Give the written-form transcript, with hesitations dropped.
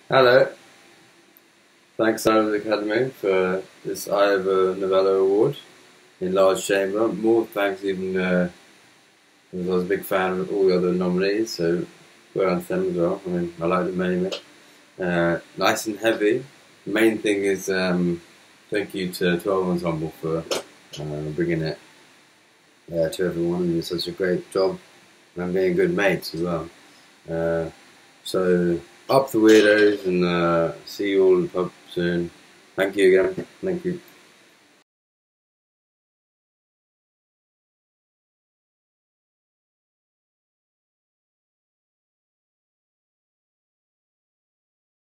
Hello, thanks Ivors Academy for this Ivor Novello Award in large chamber. More thanks even because I was a big fan of all the other nominees, so well done to them as well. I mean, I like them anyway. Nice and heavy. The main thing is thank you to 12 Ensemble for bringing it to everyone and did such a great job and being good mates as well. So up the weirdos and see you all in the pub soon. Thank you again. Thank you.